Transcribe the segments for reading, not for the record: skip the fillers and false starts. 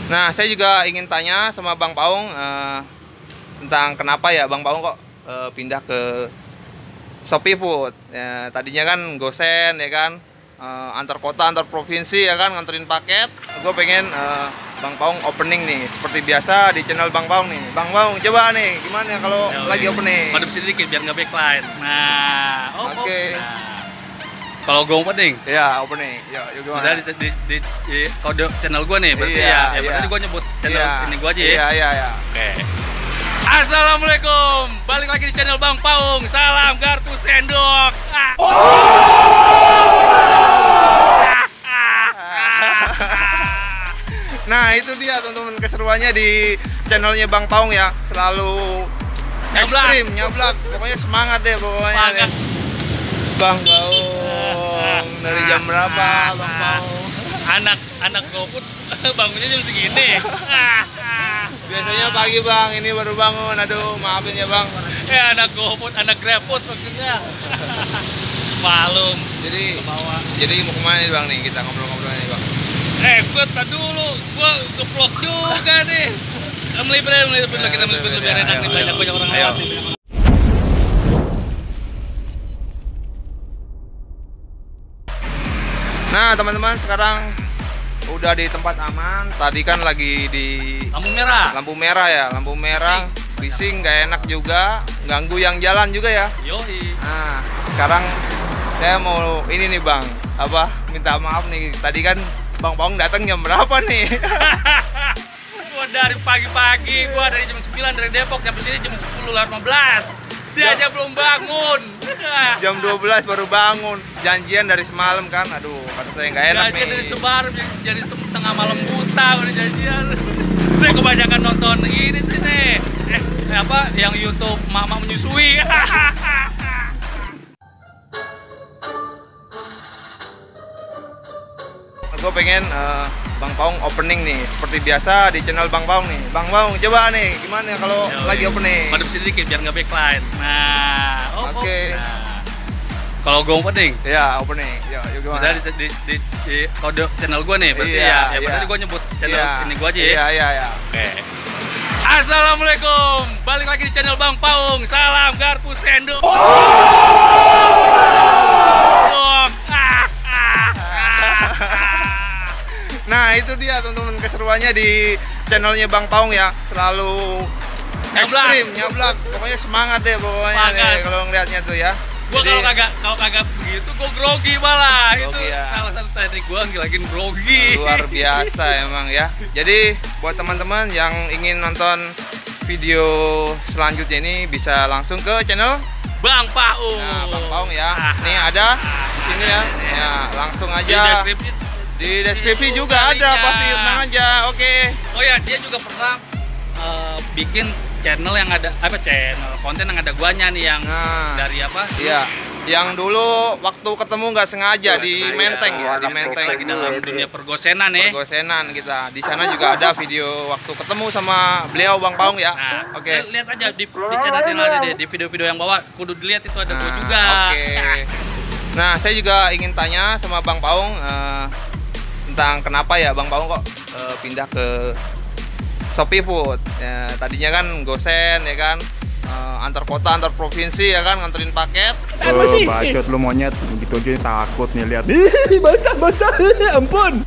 Nah, saya juga ingin tanya sama Bang Paung tentang kenapa ya Bang Paung kok pindah ke Shopee Food. Ya, tadinya kan gosen ya kan, antar kota, antar provinsi ya kan, nganterin paket. Gue pengen Bang Paung opening nih, seperti biasa di channel Bang Paung nih. Bang Paung, coba nih, gimana kalau lagi opening? Madep sedikit biar nggak backline. Nah, Oke. Nah. Kalau gue opening, Ya, opening. Ya, gimana? misalnya di kode channel gue nih, berarti berarti gue nyebut channel ini gue aja ya. Iya. Oke. Assalamualaikum, balik lagi di channel Bang Paung. Salam garpu sendok. Nah, itu dia teman-teman keseruannya di channelnya Bang Paung ya. Selalu ekstrim, nyablak. Pokoknya semangat deh pokoknya. Semangat. Bang Paung, dari jam berapa Bang Paung? Anak goput bangunnya jam segini. Biasanya pagi Bang, ini baru bangun. Aduh, maafin ya Bang. Anak goput, anak greput maksudnya. Malum. Jadi mau kemana nih Bang nih? Kita ngobrol-ngobrol nih Bang. Gue tak dulu, gue keplok juga nih. Melipir kita melipir biar enak nih, banyak orang lewat nih. Nah teman-teman, sekarang udah di tempat aman. Tadi kan lagi di lampu merah ya, lampu merah bising, gak enak juga, ganggu yang jalan juga ya. Yoi. Nah sekarang saya mau ini nih Bang, minta maaf nih. Tadi kan Bang Paung datang jam berapa nih? Gua dari pagi-pagi, gua dari jam 9 dari Depok sampai sini jam 10.15. Dia aja belum bangun. Jam 12 baru bangun. Janjian dari semalam kan. Aduh, kata saya nggak enak nih. Janjian dari sebarang, jadi tengah malam buta udah janjian. Saya kebanyakan nonton ini sih nih. Yang YouTube Mama Menyusui. Gue pengen Bang Paung opening nih, seperti biasa di channel Bang Paung nih. Bang Paung, coba nih, gimana kalau lagi opening? Madep sedikit biar nggak backline. Nah, Oke. Nah. Kalau gue opening, Ya, opening. Ya, gimana? misalnya di kode channel gue nih, berarti berarti gue nyebut channel ini gue aja ya. Iya. Oke. Assalamualaikum, balik lagi di channel Bang Paung. Salam garpu sendok. Nah, itu dia teman-teman keseruannya di channelnya Bang Paung ya. Selalu ekstrim, nyablak. Pokoknya semangat deh pokoknya deh, kalau ngeliatnya tuh ya. Gue kalau kagak begitu gue grogi malah. Itu ya. salah satu teknik gue ngilangin grogi. Luar biasa emang ya. Jadi buat teman-teman yang ingin nonton video selanjutnya ini bisa langsung ke channel Bang Paung. Nah, Bang Paung ya. Nih ada di sini ya. Ya, langsung aja. Di deskripsi juga ada, pasti tenang aja. Oke. Oh ya, dia juga pernah bikin channel yang ada konten yang ada guanya nih yang dari Iya. Yang dulu waktu ketemu nggak sengaja di Menteng ya, di Menteng lagi dalam dunia pergosenan ya. Pergosenan kita. Di sana juga ada video waktu ketemu sama beliau Bang Paung ya. Nah, Oke. Lihat aja di channel ada deh, di video-video yang bawah kudu dilihat itu ada gua juga. Oke. Nah, saya juga ingin tanya sama Bang Paung tentang kenapa ya Bang Paung kok pindah ke Shopee Food. Ya, tadinya kan gosen ya kan, antar kota, antar provinsi ya kan, nganterin paket. Bacot lu monyet, gitu aja takut nih lihat. Basah, ampun.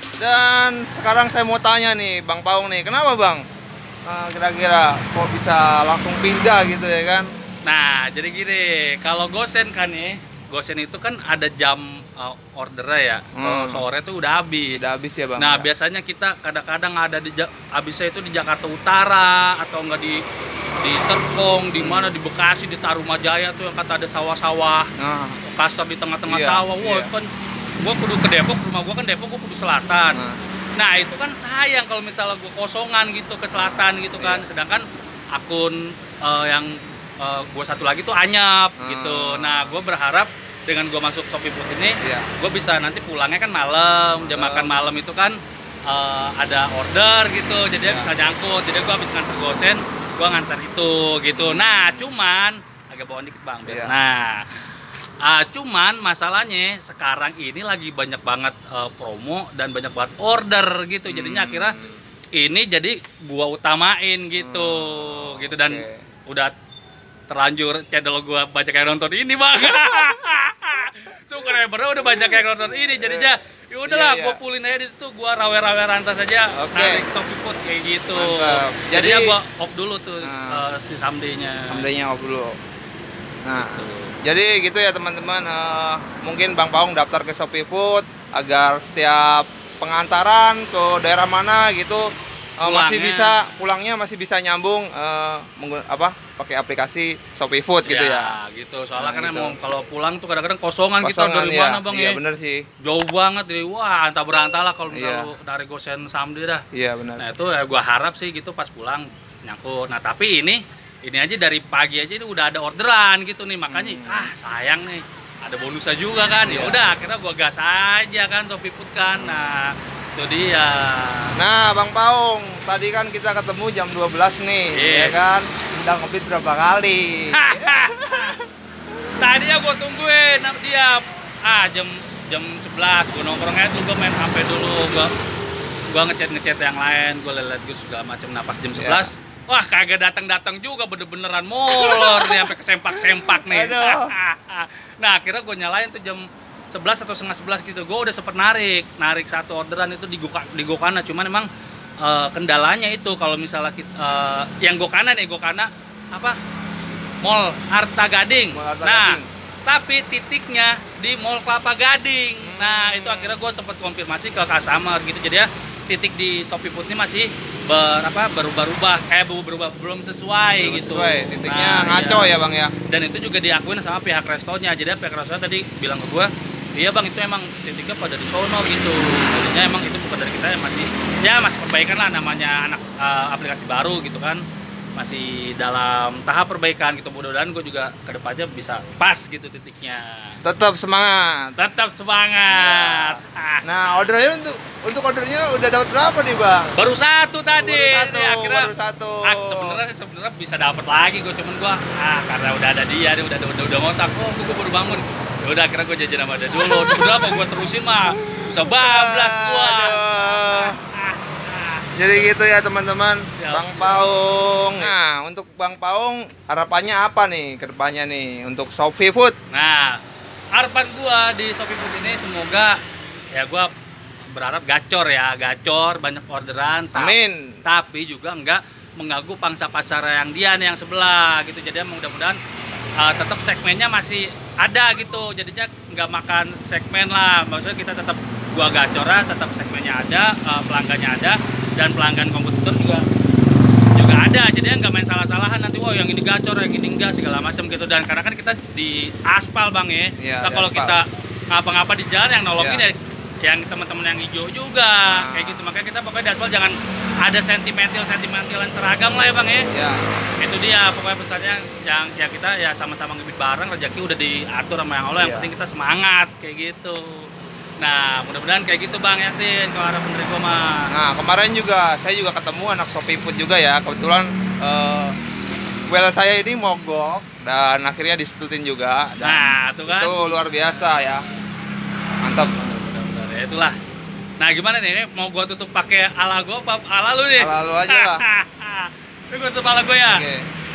Dan sekarang saya mau tanya nih Bang Paung nih, kenapa Bang? Kira-kira kok bisa langsung pindah gitu ya kan? Nah, jadi gini, kalau gosen kan nih, gosen itu kan ada jam ordernya ya. Kalau sore tuh udah habis. Udah habis ya Bang. Nah, ya? biasanya kita kadang-kadang ada habisnya itu di Jakarta Utara atau enggak di Serpong, di mana di Bekasi, di Tarumajaya tuh yang kata ada sawah-sawah. Kasar di tengah-tengah sawah. Wah, itu kan gua kudu ke Depok, rumah gua kan Depok, gua kudu selatan. Nah, itu kan sayang kalau misalnya gua kosongan gitu ke selatan gitu kan. Sedangkan akun yang gua satu lagi tuh anyap gitu. Nah, gua berharap dengan gue masuk Shopee Food ini, gue bisa nanti pulangnya kan malam, jam makan malam itu kan ada order gitu, jadi bisa nyangkut. Jadi gue habis nganter gosen, gue nganter itu gitu. Nah, cuman agak bawaan dikit Bang. Nah, cuman masalahnya sekarang ini lagi banyak banget promo dan banyak banget order gitu. Jadinya akhirnya ini jadi gua utamain gitu. Gitu dan udah terlanjur channel gua banyak yang nonton ini, Bang. Subscriber udah banyak yang nonton ini jadinya ya udahlah gua pulin aja di situ, gua rawe-rawe rantas aja narik Shopee Food kayak gitu. Mantap. Jadinya gua off dulu tuh si someday-nya. Someday-nya off dulu. Nah, jadi gitu ya teman-teman, mungkin Bang Paung daftar ke Shopee Food agar setiap pengantaran ke daerah mana gitu pulangnya masih bisa nyambung pakai aplikasi Shopee Food gitu ya. Gitu. Soalnya kan emang kalau pulang tuh kadang-kadang kosongan kita dari mana, Bang, Iya, bener sih. Jauh banget dari antah berantah lah kalau misalnya lu dari Gosen Someday dah. Iya, benar. Nah, itu ya gua harap sih gitu pas pulang nyangkut. Nah, tapi ini aja dari pagi aja ini udah ada orderan gitu nih. Makanya sayang nih. Ada bonusnya juga kan. Ya udah akhirnya gua gas aja kan Shopee Food kan. Nah, itu dia. Nah, Bang Paung, tadi kan kita ketemu jam 12 nih, ya kan? Udah ngebit berapa kali? Tadinya gua tungguin dia. Jam 11 gua nongkrong aja dulu, gua main HP dulu, gua ngechat yang lain, gua liat segala macam. Nah, pas jam 11 wah, kagak datang juga, bener-beneran molor nih sampai kesempak-sempak nih. Nah, akhirnya gue nyalain tuh jam 11 atau setengah 11 gitu. Gue udah sempet narik satu orderan itu di Gokana. Cuman emang kendalanya itu kalau misalnya yang Gokana apa? Mall Arta Gading. Tapi titiknya di Mall Kelapa Gading. Nah, itu akhirnya gue sempet konfirmasi ke customer gitu. Jadi ya titik di Shopee Food ini masih berubah-ubah, kayak belum sesuai gitu. Titiknya ngaco ya Bang ya. Dan itu juga diakuin sama pihak restonya. Jadi pihak restonya tadi bilang ke gua, iya Bang, itu emang titiknya pada di sono gitu. Jadinya emang itu bukan dari kita, masih perbaikan lah, namanya aplikasi baru gitu kan. Masih dalam tahap perbaikan gitu. Mudah-mudahan gue juga kedepannya bisa pas gitu titiknya. Tetap semangat. Nah, ordernya untuk ordernya udah dapat berapa nih Bang? Baru satu tadi. Baru satu. Sebenarnya bisa dapat lagi gue, cuman gue karena udah ada dia, udah ngotak, gue baru bangun. Ya udah akhirnya gue jajan sama dia dulu. Sebenarnya apa gue terusin mah bisa bablas gue. Jadi gitu ya teman-teman, Bang Paung. Nah, untuk Bang Paung harapannya apa nih ke depannya nih untuk Shopee Food? Nah, harapan gua di Shopee Food ini semoga ya gua berharap gacor, banyak orderan. Amin. Tapi juga enggak mengganggu pangsa pasar yang dia nih yang sebelah gitu. Jadi mudah-mudahan tetap segmennya masih ada gitu. Jadinya nggak makan segmen lah. Maksudnya kita tetap gua gacoran, tetap segmennya ada, pelanggannya ada. Dan pelanggan kompetitor juga ada, jadinya nggak main salah-salahan nanti yang ini gacor, yang ini enggak segala macam gitu. Dan karena kan kita di aspal Bang ya, kalau kita ngapa-ngapa di jalan yang nolongin ya yang teman-teman yang hijau juga kayak gitu. Makanya kita pokoknya di aspal jangan ada sentimentilan seragam lah ya Bang ya. Itu dia pokoknya pesannya yang kita ya sama-sama ngebit bareng, rezeki udah diatur sama yang Allah, yang penting kita semangat kayak gitu. Nah, mudah-mudahan kayak gitu Bang Yasin kalau harapan dari gua mah. Nah, kemarin saya juga ketemu anak Shopee Food juga ya. Kebetulan well saya ini mogok dan akhirnya disetutin juga. Dan nah, tuh kan. Itu luar biasa ya. Mantap. Benar-benar ya itulah. Nah, gimana nih? Ini mau gua tutup pakai ala gua apa ala lu nih? Ala lu aja lah. Ini gua tutup ala gua ya. Oke.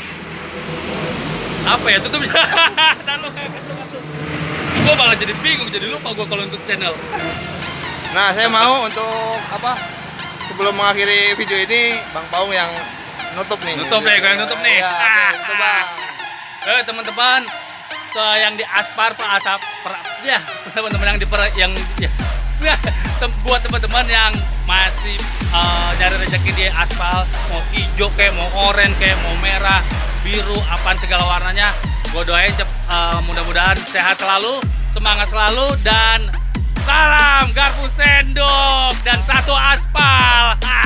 Apa ya tutupnya? Dan lu kayak gitu. Gue malah jadi bingung, jadi lupa gue kalau untuk channel. Nah, saya mau untuk sebelum mengakhiri video ini, Bang Paung yang nutup nih. Nutup nih, gue yang nutup nih. Ya, itu Bang. Teman-teman, yang di aspar teman-teman yang buat teman-teman yang masih nyari rezeki di aspal, mau hijau kayak, mau oranye kayak, mau merah, biru, apaan segala warnanya. Gue doain mudah-mudahan sehat selalu, semangat selalu, dan salam garpu sendok dan satu aspal.